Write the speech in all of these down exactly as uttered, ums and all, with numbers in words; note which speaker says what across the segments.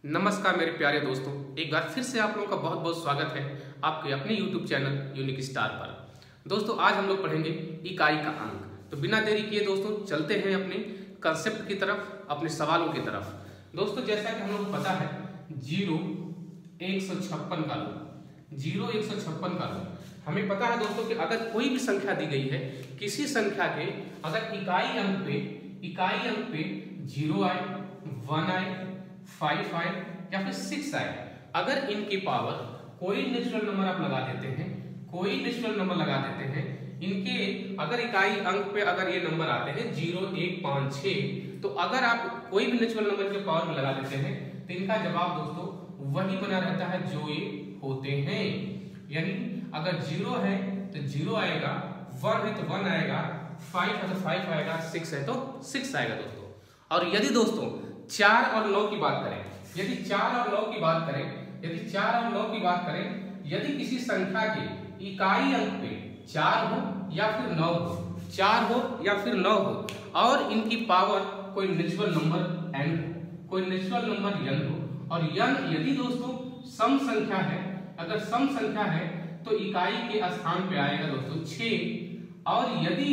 Speaker 1: नमस्कार मेरे प्यारे दोस्तों, एक बार फिर से आप लोगों का बहुत बहुत स्वागत है आपके अपने यूट्यूब चैनल यूनिक स्टार पर। दोस्तों आज हम लोग पढ़ेंगे इकाई का अंक। तो बिना देरी किए दोस्तों चलते हैं अपने कंसेप्ट की तरफ, अपने सवालों की तरफ। दोस्तों जैसा कि हम लोग को पता है जीरो एक सौ छप्पन का लो जीरो एक सौ छप्पन का लो हमें पता है दोस्तों कि अगर कोई भी संख्या दी गई है, किसी संख्या के अगर इकाई अंक पे इकाई अंक पे जीरो आए, वन आए, फाइव आए या फिर सिक्स आए, अगर इनकी पावर कोई नेचुरल नंबर आप लगा देते हैं कोई नेचुरल नंबर लगा देते हैं इनके अगर इकाई अंक पे अगर ये नंबर आते हैं जीरो एक पाँच छः, तो अगर आप कोई भी नेचुरल नंबर के पावर में लगा देते हैं तो इनका जवाब दोस्तों वही बना रहता है जो ये होते हैं। यानी अगर जीरो है तो जीरो आएगा, वन है तो वन आएगा, फाइव है तो फाइव आएगा, सिक्स है तो सिक्स आएगा दोस्तों। और यदि दोस्तों चार और नौ की बात करें यदि चार और नौ की बात करें यदि चार और नौ की बात करें यदि किसी संख्या के इकाई अंक पे चार हो या फिर नौ हो चार हो या फिर नौ हो और इनकी पावर कोई नेचुरल नंबर एन हो कोई नेचुरल नंबर एन हो और यन यदि दोस्तों सम संख्या है, अगर सम संख्या है तो इकाई के स्थान पे आएगा दोस्तों छः। और यदि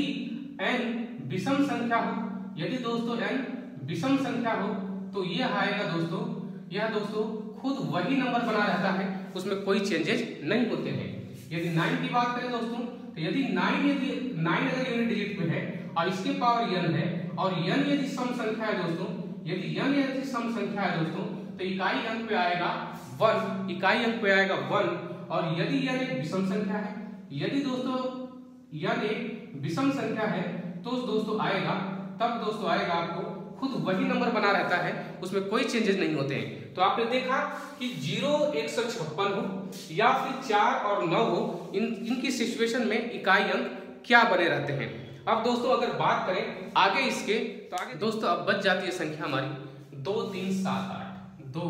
Speaker 1: एन विषम संख्या हो यदि दोस्तों एन विषम संख्या हो तो यह आएगा दोस्तों यह दोस्तों खुद वही नंबर बना रहता है, उसमें कोई चेंजेस नहीं होते हैं। यदि नाइन की बात करें दोस्तों तो यदि नाइन यदि नाइन अगर यूनिट डिजिट पे है और इसके पावर यन है और यन यदि सम संख्या है दोस्तों यदि यन यदि सम संख्या है दोस्तों तो इकाई अंक पे आएगा वन इकाई अंक पे आएगा वन। और यदि यन एक विषम संख्या है यदि दोस्तों यन एक विषम संख्या है तो दोस्तों आएगा तब दोस्तों आएगा आपको खुद वही नंबर बना रहता है, उसमें कोई चेंजेस नहीं होते हैं। तो आपने देखा कि जीरो एक सौ छप्पन हो या फिर चार और नौ हो, इन इनकी सिचुएशन में इकाई अंक क्या बने रहते हैं। अब दोस्तों अगर बात करें आगे इसके तो आगे दोस्तों अब बच जाती है संख्या हमारी दो तीन सात आठ दो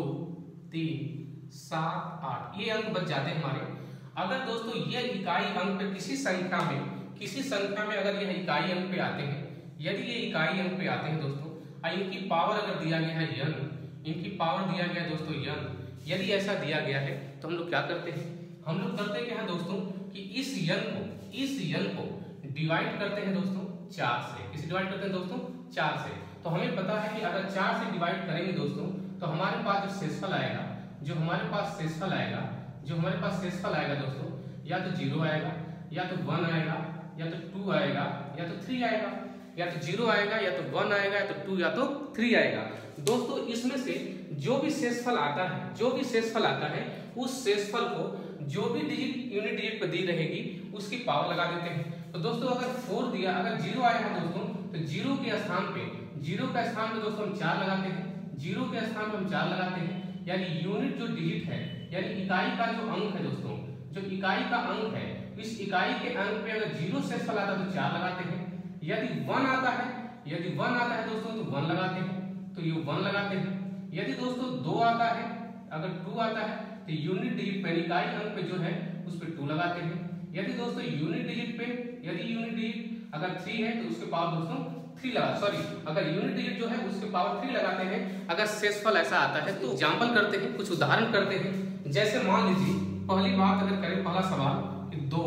Speaker 1: तीन सात आठ ये अंक बच जाते हैं हमारे। अगर दोस्तों ये इकाई अंक पे किसी संख्या में किसी संख्या में अगर यह इकाई अंक पे आते हैं यदि ये इकाई अंक पे आते हैं दोस्तों इनकी पावर अगर दिया गया है यन इनकी पावर दिया गया है दोस्तों यन यदि ऐसा दिया गया है तो हम लोग क्या करते हैं हम लोग करते क्या है दोस्तों कि इस यन को इस यन को डिवाइड करते हैं दोस्तों चार से। किसे डिवाइड करते हैं दोस्तों चार से। तो हमें पता है कि अगर चार से डिवाइड करेंगे दोस्तों तो हमारे पास जो शेषफल आएगा जो हमारे पास शेषफल आएगा जो हमारे पास शेषफल आएगा दोस्तों या तो जीरो आएगा या तो वन आएगा या तो टू आएगा या तो थ्री आएगा या तो जीरो आएगा या तो वन आएगा या तो टू या तो थ्री आएगा। दोस्तों इसमें से जो भी शेषफल आता है जो भी शेषफल आता है उस शेषफल को जो भी डिजिट यूनिट डिजिट पर दी रहेगी उसकी पावर लगा देते हैं। तो दोस्तों अगर फोर दिया अगर जीरो आया है दोस्तों तो जीरो के स्थान पे जीरो का स्थान पे दोस्तों हम चार लगाते हैं जीरो के स्थान पे हम चार लगाते हैं। यानी यूनिट जो डिजिट है यानी इकाई का जो अंक है दोस्तों जो इकाई का अंक है इस इकाई के अंक पे अगर जीरो शेषफल आता है तो चार लगाते हैं। यदि वन आता है यदि वन आता है दोस्तों तो वन लगाते हैं तो ये वन लगाते हैं। यदि दोस्तों दो आता है अगर टू आता है तो यूनिट डिजिट पे इकाई अंक पे जो है उस पे टू लगाते हैं। यदि दोस्तों यूनिट डिजिट पे यदि यूनिट डिजिट अगर थ्री है तो उसके पावर दोस्तों थ्री लगा सॉरी अगर यूनिट डिजिट जो है उसके पावर थ्री लगाते हैं। अगर शेषफल ऐसा आता है तो एग्जाम्पल करते हैं, कुछ उदाहरण करते हैं। जैसे मान लीजिए पहली बात अगर करें पहला सवाल कि दो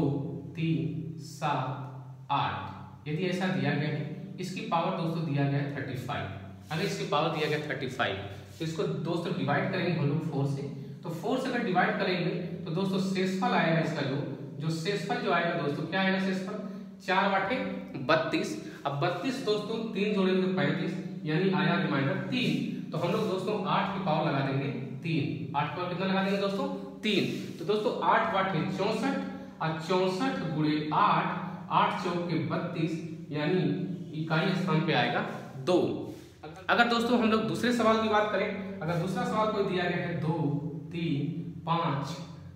Speaker 1: तीन सात आठ यदि ऐसा दिया गया है इसकी पावर दोस्तों दिया गया है थर्टी फाइव। अगर इसकी पावर दिया गया थर्टी फाइव तो इसको दोस्तों डिवाइड करेंगे हम लोग फोर से। तो फोर से अगर डिवाइड करेंगे तो दोस्तों शेषफल आएगा इसका जो जो शेषफल जो आएगा दोस्तों क्या आएगा शेषफल चार बाटे बत्तीस। अब बत्तीस दोस्तों तीन जोड़ेंगे पैंतीस यानी आया रिमाइंडर तीन। तो हम लोग दोस्तों आठ की पावर लगा देंगे तीन। आठ की पावर कितना लगा देंगे दोस्तों तीन। तो दोस्तों आठ बाटे चौसठ और चौसठ गुणे आठ आठ चौक के बत्तीस यानी इकाई स्थान पे आएगा दो। अगर दोस्तों हम लोग दूसरे सवाल की बात करें अगर दूसरा सवाल कोई दिया गया है दो तीन पाँच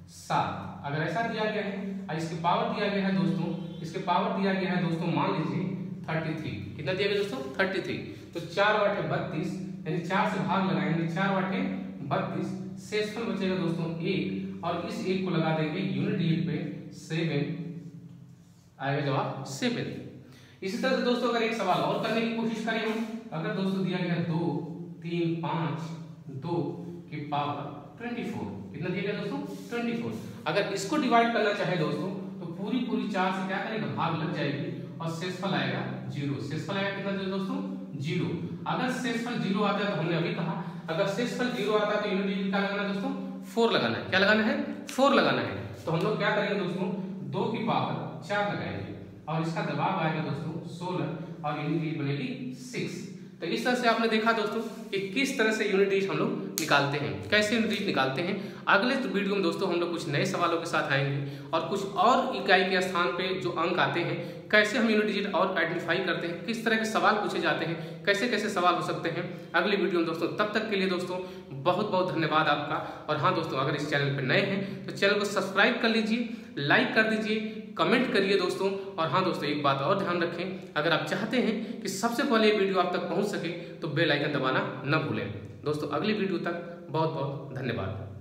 Speaker 1: सात अगर ऐसा दिया गया है और इसकी पावर दिया गया है दोस्तों इसके पावर दिया गया है दोस्तों मान लीजिए थर्टी थ्री। कितना दिया गया दोस्तों थर्टी थ्री। तो चार बाटे बत्तीस यानी चार से भाग लगाएंगे चार बाटे बत्तीस शेषफल बचेगा दोस्तों एक और इस एक को लगा देंगे यूनिट डिजिट पे सेवन आएगा जवाब सेवन। इसी तरह से दोस्तों अगर एक सवाल और करने की कोशिश करें हम अगर दोस्तों दिया गया दो तीन पाँच दो की पावर ट्वेंटी फोर। कितना दिया गया दोस्तों? Twenty four. अगर इसको डिवाइड करना चाहे दोस्तों तो पूरी पूरी चार से क्या करेगा? भाग लग जाएगी और शेषफल आएगा जीरो। शेषफल आएगा कितना दिया दोस्तों? जीरो। अगर शेषफल जीरो आता है तो हमने अभी कहा अगर शेषफल जीरो आता है तो यूनिट डिजिट क्या लगाना है दोस्तों? फोर लगाना है। क्या लगाना है? फोर लगाना है। तो हम लोग क्या करेंगे दोस्तों? दो की पावर चार लगाएंगे और इसका दबाव आएगा दोस्तों सोलह और यूनिट डिजिट बनेगी सिक्स। तो इस तरह से आपने देखा दोस्तों कि किस तरह से यूनिट डिजिट हम लोग निकालते हैं, कैसे यूनिट डिजिट निकालते हैं। अगले तो वीडियो में दोस्तों हम लोग कुछ नए सवालों के साथ आएंगे और कुछ और इकाई के स्थान पे जो अंक आते हैं कैसे हम यूनिट डिजिट और आइडेंटिफाई करते हैं, किस तरह के सवाल पूछे जाते हैं, कैसे कैसे सवाल हो सकते हैं अगली वीडियो में दोस्तों। तब तक के लिए दोस्तों बहुत बहुत धन्यवाद आपका। और हाँ दोस्तों, अगर इस चैनल पर नए हैं तो चैनल को सब्सक्राइब कर लीजिए, लाइक कर दीजिए, कमेंट करिए दोस्तों। और हाँ दोस्तों, एक बात और ध्यान रखें, अगर आप चाहते हैं कि सबसे पहले ये वीडियो आप तक पहुंच सके तो बेल आइकन दबाना न भूलें। दोस्तों अगली वीडियो तक बहुत बहुत धन्यवाद।